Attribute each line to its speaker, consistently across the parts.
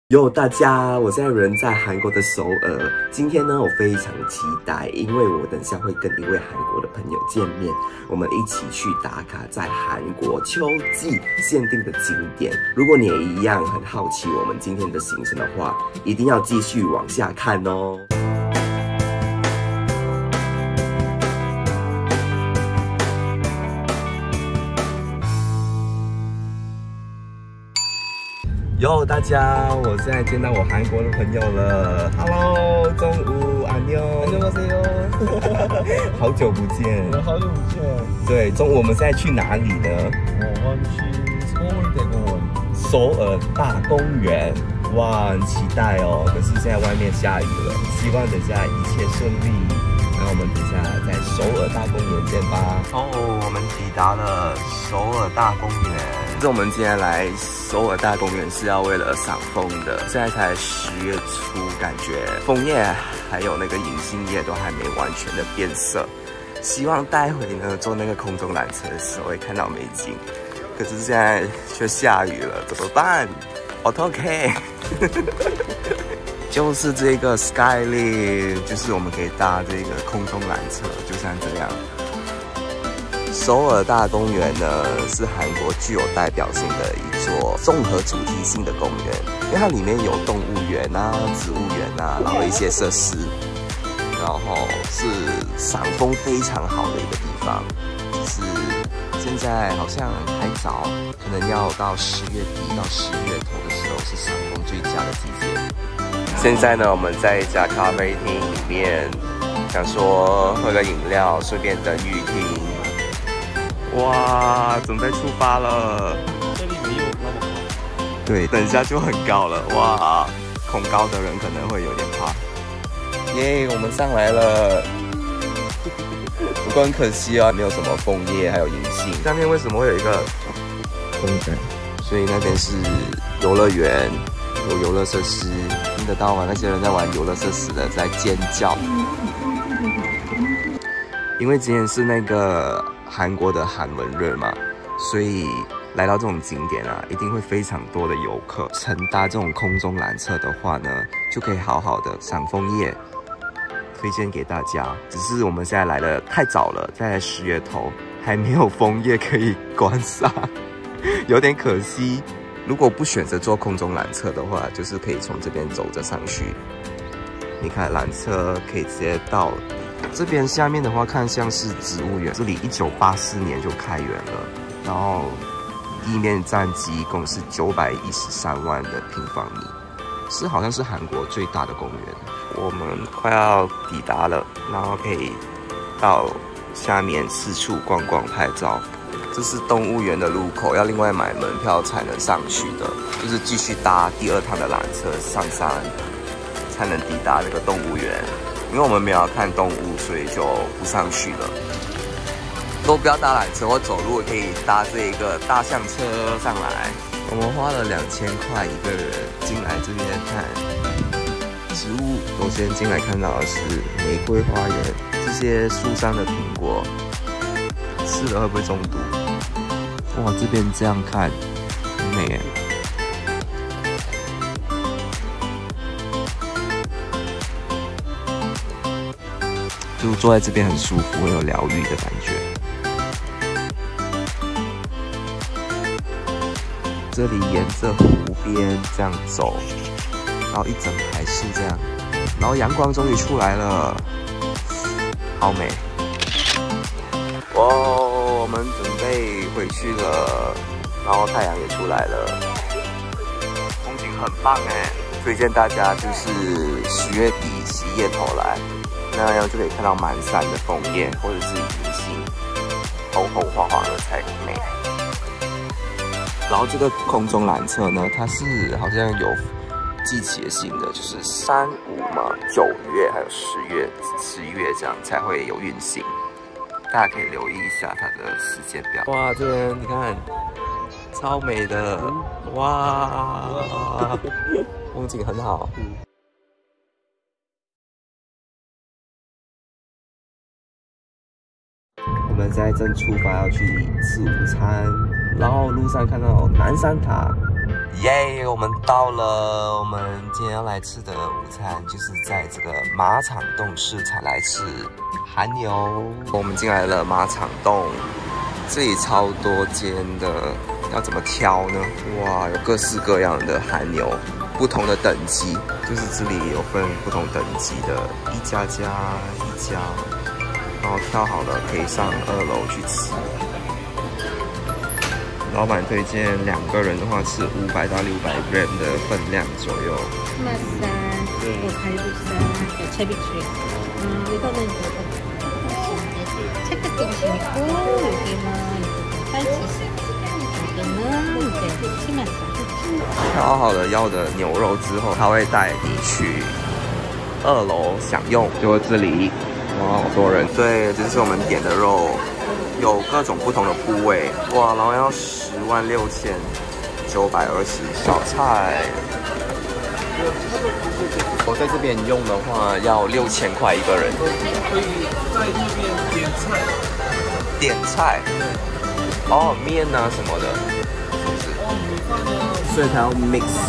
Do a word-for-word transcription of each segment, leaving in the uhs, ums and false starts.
Speaker 1: 哟，大家，我现在人在韩国的首尔。今天呢，我非常期待，因为我等下会跟一位韩国的朋友见面，我们一起去打卡在韩国秋季限定的景点。如果你也一样很好奇我们今天的行程的话，一定要继续往下看哦。 哟，大家，我现在见到我韩国的朋友了。Hello， 中午，安妞，安妞，你好，好久不见，
Speaker 2: 好久不见。对，
Speaker 1: 中午我们现在去哪里呢？
Speaker 2: 我们去首尔大公园。
Speaker 1: 首尔大公园，哇，很期待哦。可是现在外面下雨了，希望等下一切顺利。那我们等下在首尔大公园见吧。哦，我们抵达了首尔大公园。 是我们今天来首尔大公园是要为了赏枫的，现在才十月初，感觉枫叶还有那个银杏叶都还没完全的变色。希望待会呢坐那个空中缆车的时候会看到美景，可是现在却下雨了，怎么办 ？OK， 就是这个 Skyline， 就是我们可以搭这个空中缆车，就像这样。 首尔大公园呢，是韩国具有代表性的一座综合主题性的公园，因为它里面有动物园啊、植物园啊，然后一些设施，然后是赏枫非常好的一个地方。只是现在好像还早，可能要到十月底到十月头的时候是赏枫最佳的季节。现在呢，我们在一家咖啡厅里面，想说喝个饮料，顺便等雨停。 哇，准备出发了！
Speaker 2: 这里没有那么高。
Speaker 1: 对，等一下就很高了。哇，恐高的人可能会有点怕。耶，我们上来了。不过很可惜啊，没有什么枫叶，还有银杏。上面为什么会有一个公园？所以那边是游乐园，有游乐设施，听得到吗？那些人在玩游乐设施的在尖叫。因为今天是那个。 韩国的韩文热嘛，所以来到这种景点啊，一定会非常多的游客。乘搭这种空中缆车的话呢，就可以好好的赏枫叶，推荐给大家。只是我们现在来的太早了，在十月头还没有枫叶可以观赏，有点可惜。如果不选择坐空中缆车的话，就是可以从这边走着上去。你看缆车可以直接到。 这边下面的话，看像是植物园。这里一九八四年就开园了，然后地面占地一共是九百一十三万的平方米，是好像是韩国最大的公园。我们快要抵达了，然后可以到下面四处逛逛拍照。这是动物园的入口，要另外买门票才能上去的，就是继续搭第二趟的缆车上山，才能抵达这个动物园。 因为我们没有要看动物，所以就不上去了。都不要搭缆车或走路，可以搭这个大象车上来。我们花了两千块一个人进来这边看植物。首先进来看到的是玫瑰花园，这些树上的苹果吃了会不会中毒？哇，这边这样看很美耶。 就坐在这边很舒服，很有疗愈的感觉。这里沿着湖边这样走，然后一整排树这样，然后阳光终于出来了，好美。哇，我们准备回去了，然后太阳也出来了，风景很棒哎，推荐大家就是十月底、十一月头来。 那样就可以看到满山的枫叶，或者是银杏，红红黄黄的才美。然后这个空中缆车呢，它是好像有季节性的，就是三五嘛，九月还有十月、十一月这样才会有运行。大家可以留意一下它的时间表。哇，这边你看，超美的，哇，风景很好。我们现在正出发要去吃午餐，然后路上看到南山塔，耶！我们到了，我们今天要来吃的午餐就是在这个马场洞市场来吃韩牛。我们进来了马场洞，这里超多间的，要怎么挑呢？哇，有各式各样的韩牛，不同的等级，就是这里有分不同等级的，一家家一家。然后挑好了，可以上二楼去吃。老板推荐两个人的话是五百到六百 gram 的分量左右。
Speaker 3: 맛살, 또 갈비살, 제비추리. 음, 이거는 이제 채끝등심 있고, 여기는 살치살, 여기는 이제 치맛살.
Speaker 1: 挑好了要的牛肉之后，他会带你去二楼享用，就这里。哇，好多人！对，这是我们点的肉，有各种不同的部位。哇，然后要十万六千九百二十小菜。我在这边用的话要六千块一个人。
Speaker 2: 可以在这边点菜。
Speaker 1: 点菜？哦，面啊什么的，是不是？所以它要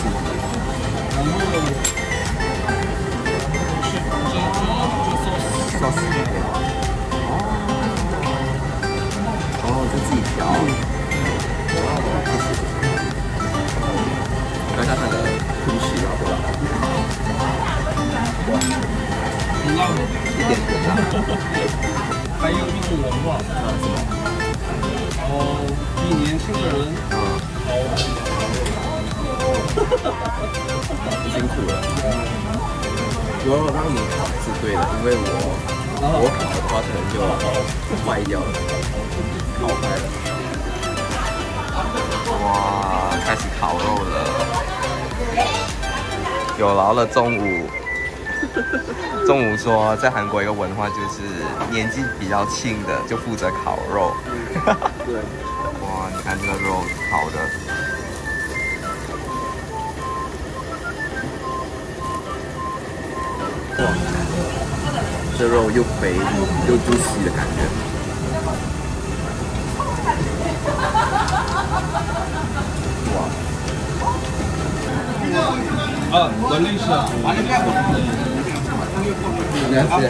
Speaker 1: mix。sauce 这边哦，哦，就自己调。看看它的空气辣不辣？辣，一点点辣。
Speaker 2: 还有一种文化，啊什么？哦，比年轻的人啊，
Speaker 1: 辛苦了。如果让你烤是对的，因为我我烤的话可能就坏掉了，烤坏了。哇，开始烤肉了。有劳了中午，中午说在韩国一个文化就是年纪比较轻的就负责烤肉。对。哇，你看这个肉烤的。哇，这肉又肥又 juicy 的感觉。哇！
Speaker 2: 啊，管理是。
Speaker 1: 了解。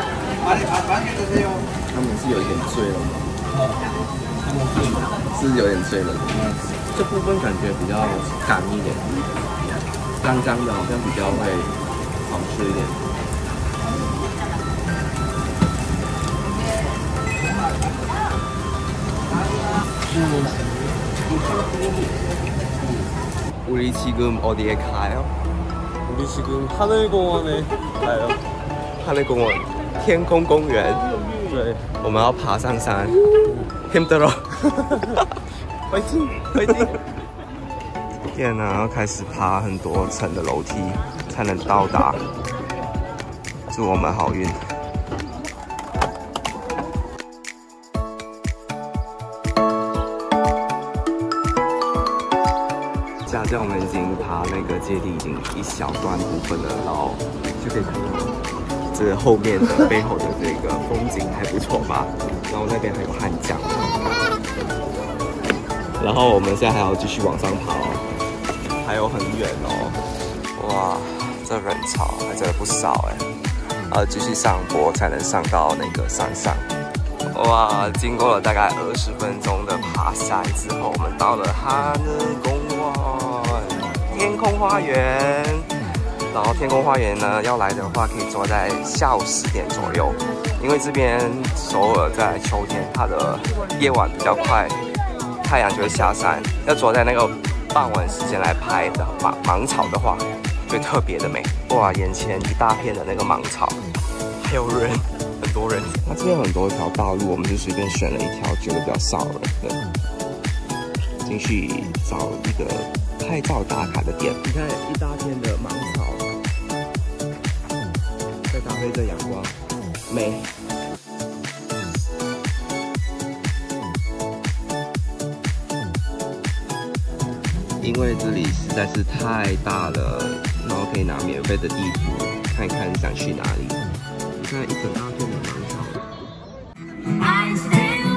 Speaker 1: 他们是有一点醉了吗？是有点醉了。这部分感觉比较干一点，干干的，好像比较会好吃一点。우리 지금 어디에 가요?
Speaker 2: 우리 지금 하늘공원에 가요.
Speaker 1: 하늘공원, 天空公园。
Speaker 2: 对，
Speaker 1: 我们要爬上山，힘들어。快进，快进！天哪，要开始爬很多层的楼梯才能到达。祝我们好运！下降我们已经爬那个阶梯已经一小段部分了，然后就可以看到这后面的背后的这个风景还不错吧？然后那边还有汉江，然后我们现在还要继续往上爬哦，还有很远哦。哇，这人潮还真的不少哎。要继续上坡才能上到那个山上。哇，经过了大概二十分钟的爬山之后，我们到了하늘공원天空花园。然后天空花园呢，要来的话可以坐在下午十点左右，因为这边首尔在秋天，它的夜晚比较快，太阳就会下山。要坐在那个傍晚时间来拍的芒芒草的话，会特别的美。哇，眼前一大片的那个芒草，还有人，很多人。那这边有很多条道路，我们就随便选了一条，觉得比较少人的，进去找一个拍照打卡的点。你看一大片的芒草。再搭配着阳光，美。因为这里实在是太大了，然后可以拿免费的地图看一看想去哪里。你看一整大片的芒草。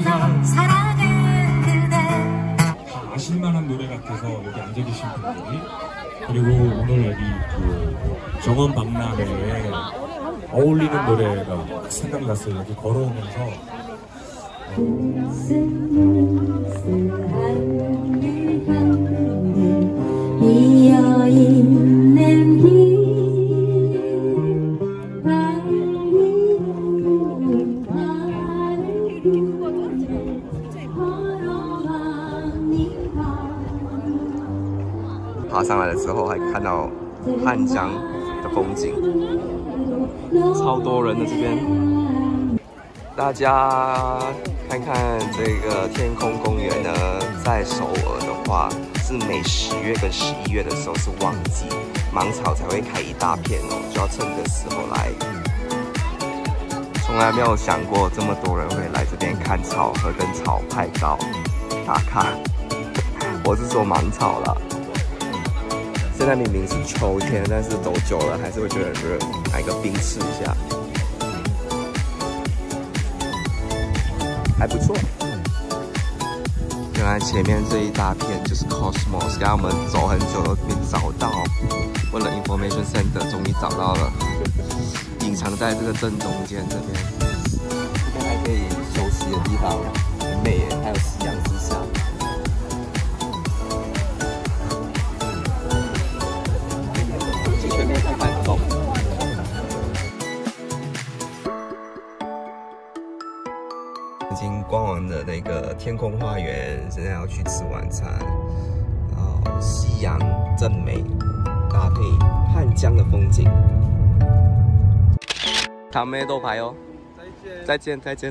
Speaker 4: 아실만한 노래 같아서 여기 앉아 계신 분들이 그리고 오늘 여기 그 정원 박람회에 어울리는 노래가 생각났어요. 여기 걸어오면서 비어있는 길
Speaker 1: 爬上来的时候还看到汉江的风景，超多人的这边。大家看看这个天空公园呢，在首尔的话是每十月跟十一月的时候是旺季，芒草才会开一大片哦，就要趁这时候来。从来没有想过这么多人会来这边看草和跟草拍照打卡。我是说芒草啦。现在明明是秋天，但是走久了还是会觉得很热，买个冰吃一下，还不错。原来前面这一大片就是 Cosmos， 让我们走很久都没找到，问了 Information Center， 终于找到了，隐藏在这个正中间这边，这边还可以休息的地方，很美耶，还有夕阳之下。已经逛完了那个天空花园，现在要去吃晚餐。然后夕阳正美，搭配汉江的风景。卡梅多牌哦，再见，再见，再见。